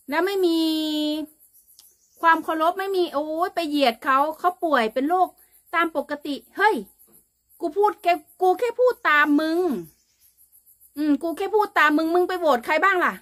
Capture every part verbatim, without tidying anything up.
แล้วไม่มีความเคารพไม่มีโอ้ยไปเหยียดเขาเขาป่วยเป็นโรคตามปกติเฮ้ยกูพูดแกกูแค่พูดตามมึงอืมกูแค่พูดตามมึงมึงไปโหวตใครบ้างล่ะ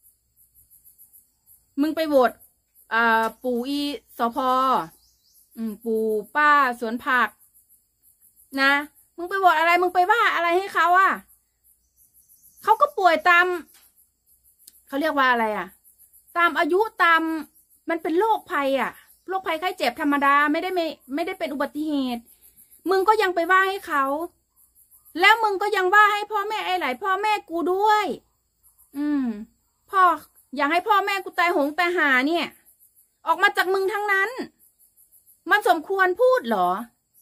มึงไปโหวตอ่าปู่อีสพอืมปู่ป้าสวนผักนะมึงไปโหวตอะไรมึงไปว่าอะไรให้เขาอ่ะเขาก็ป่วยตามเขาเรียกว่าอะไรอ่ะตามอายุตามมันเป็นโรคภัยอ่ะโรคภัยไข้เจ็บธรรมดาไม่ได้ไม่ไม่ได้เป็นอุบัติเหตุมึงก็ยังไปว่าให้เขาแล้วมึงก็ยังว่าให้พ่อแม่ไอ้หลายพ่อแม่กูด้วยอืมพ่ออยากให้พ่อแม่กูตายหงตายหาเนี่ยออกมาจากมึงทั้งนั้นมันสมควรพูดเหรอ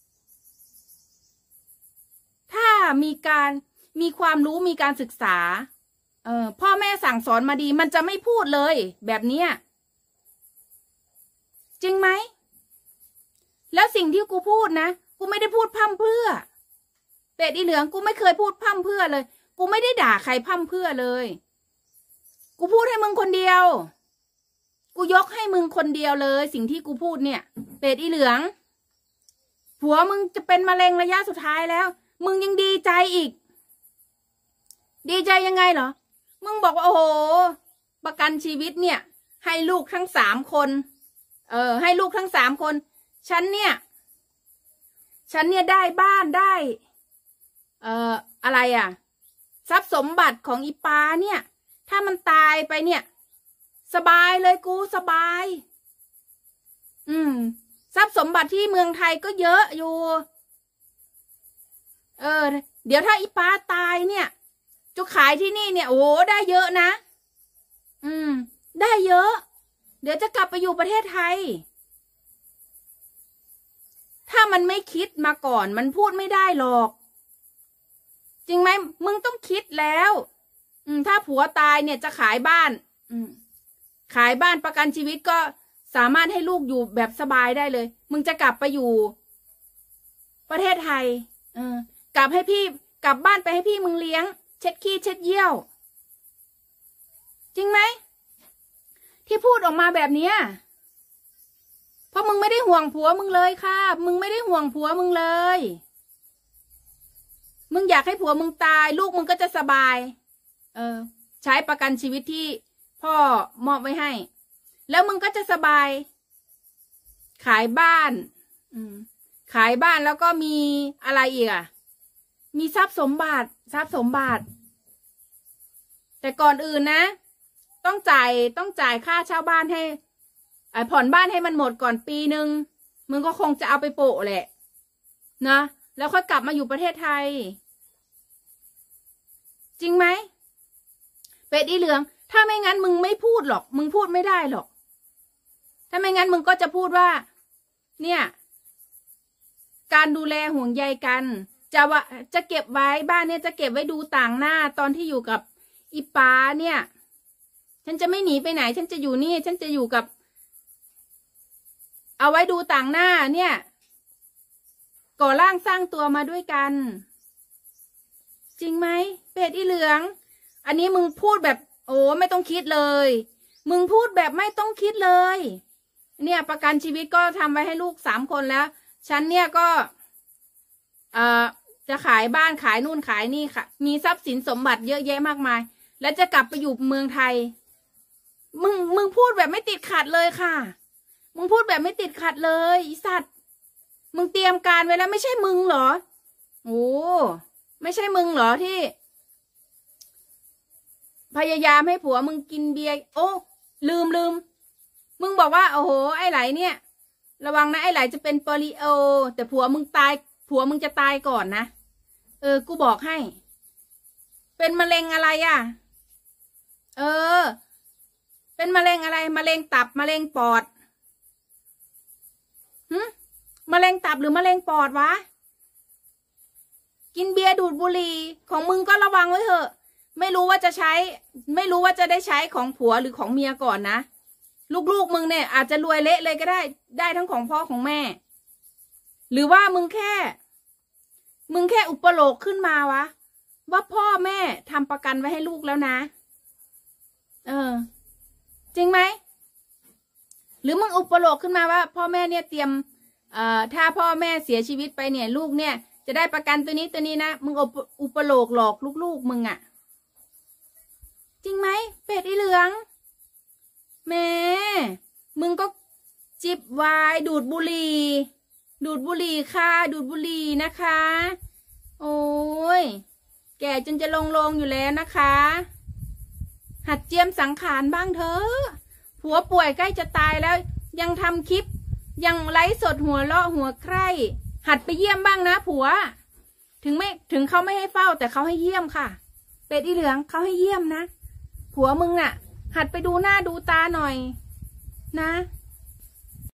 ถ้ามีการมีความรู้มีการศึกษาเออพ่อแม่สั่งสอนมาดีมันจะไม่พูดเลยแบบเนี้ยจริงไหมแล้วสิ่งที่กูพูดนะกูไม่ได้พูดพร่ำเพื่อเป็ดอีเหลืองกูไม่เคยพูดพร่ำเพื่อเลยกูไม่ได้ด่าใครพร่ำเพื่อเลยกูพูดให้มึงคนเดียวกูยกให้มึงคนเดียวเลยสิ่งที่กูพูดเนี่ยเป็ดอีเหลืองผัวมึงจะเป็นมะเร็งระยะสุดท้ายแล้วมึงยังดีใจอีกดีใจยังไงเหรอมึงบอกว่าโอ้โหประกันชีวิตเนี่ยให้ลูกทั้งสามคนเออให้ลูกทั้งสามคนฉันเนี่ยฉันเนี่ยได้บ้านได้เอ่ออะไรอ่ะทรัพย์สมบัติของอีปาเนี่ยถ้ามันตายไปเนี่ยสบายเลยกูสบายอืมทรัพย์สมบัติที่เมืองไทยก็เยอะอยู่เออเดี๋ยวถ้าอีปาตายเนี่ยจะขายที่นี่เนี่ยโอ้ได้เยอะนะอืมได้เยอะเดี๋ยวจะกลับไปอยู่ประเทศไทยถ้ามันไม่คิดมาก่อนมันพูดไม่ได้หรอกจริงไหมมึงต้องคิดแล้วอืมถ้าผัวตายเนี่ยจะขายบ้านอืมขายบ้านประกันชีวิตก็สามารถให้ลูกอยู่แบบสบายได้เลยมึงจะกลับไปอยู่ประเทศไทยเออกลับให้พี่กลับบ้านไปให้พี่มึงเลี้ยงเช็ดขี้เช็ดเยี่ยวจริงไหมที่พูดออกมาแบบเนี้ยเพราะมึงไม่ได้ห่วงผัวมึงเลยค่ะมึงไม่ได้ห่วงผัวมึงเลยมึงอยากให้ผัวมึงตายลูกมึงก็จะสบายเออใช้ประกันชีวิตที่พ่อมอบไว้ให้แล้วมึงก็จะสบายขายบ้านอืมขายบ้านแล้วก็มีอะไรอีกอ่ะมีทรัพย์สมบัติทรัพย์สมบัติแต่ก่อนอื่นนะต้องจ่ายต้องจ่ายค่าเช่าบ้านให้ไอ้ผ่อนบ้านให้มันหมดก่อนปีหนึ่งมึงก็คงจะเอาไปโปะแหละนะแล้วค่อยกลับมาอยู่ประเทศไทยจริงไหมเป็ดอีเหลืองถ้าไม่งั้นมึงไม่พูดหรอกมึงพูดไม่ได้หรอกถ้าไม่งั้นมึงก็จะพูดว่าเนี่ยการดูแลห่วงใยกันจะว่าจะเก็บไว้บ้านเนี่ยจะเก็บไว้ดูต่างหน้าตอนที่อยู่กับอีป้าเนี่ยฉันจะไม่หนีไปไหนฉันจะอยู่นี่ฉันจะอยู่กับเอาไว้ดูต่างหน้าเนี่ยก่อร่างสร้างตัวมาด้วยกันจริงไหมเป็ดอีเหลืองอันนี้มึงพูดแบบโอ้ไม่ต้องคิดเลยมึงพูดแบบไม่ต้องคิดเลยเนี่ยประกันชีวิตก็ทำไว้ให้ลูกสามคนแล้วฉันเนี่ยก็เอ่อจะขายบ้านขายนู่นขายนี่ค่ะมีทรัพย์สินสมบัติเยอะแยะมากมายแล้วจะกลับไปอยู่เมืองไทยมึงมึงพูดแบบไม่ติดขัดเลยค่ะมึงพูดแบบไม่ติดขัดเลยอีสัตว์มึงเตรียมการไว้แล้วไม่ใช่มึงเหรอโอ้ไม่ใช่มึงเหรอที่พยายามให้ผัวมึงกินเบียร์โอ้ลืมลืมมึงบอกว่าโอ้โหไอ้ไหลเนี่ยระวังนะไอ้ไหลจะเป็นโปลิโอแต่ผัวมึงตายผัวมึงจะตายก่อนนะเออกูบอกให้เป็นมะเร็งอะไรอ่ะเออเป็นมะเร็งอะไรมะเร็งตับมะเร็งปอดหึมะเร็งตับหรือมะเร็งปอดวะกินเบียร์ดูดบุหรี่ของมึงก็ระวังไว้เถอะไม่รู้ว่าจะใช้ไม่รู้ว่าจะได้ใช้ของผัวหรือของเมียก่อนนะลูกๆมึงเนี่ยอาจจะรวยเละเลยก็ได้ได้ทั้งของพ่อของแม่หรือว่ามึงแค่มึงแค่อุปโลกขึ้นมาวะว่าพ่อแม่ทำประกันไว้ให้ลูกแล้วนะเออจริงไหมหรือมึงอุปโลกขึ้นมาว่าพ่อแม่เนี่ยเตรียมเอ่อถ้าพ่อแม่เสียชีวิตไปเนี่ยลูกเนี่ยจะได้ประกันตัวนี้ตัวนี้นะมึงอุปอุปโลกหลอกลูกๆมึงอะจริงไหมเป็ดอีเหลืองแม่มึงก็จิบไวน์ดูดบุหรี่ดูดบุหรี่ค่ะดูดบุหรี่นะคะโอ้ยแก่จนจะลงลงอยู่แล้วนะคะหัดเจียมสังขารบ้างเถอะผัวป่วยใกล้จะตายแล้วยังทำคลิปยังไลฟ์สดหัวเราะหัวใคร่หัดไปเยี่ยมบ้างนะผัวถึงไม่ถึงเขาไม่ให้เฝ้าแต่เขาให้เยี่ยมค่ะเป็ดอีเหลืองเขาให้เยี่ยมนะผัวมึงน่ะหัดไปดูหน้าดูตาหน่อยนะ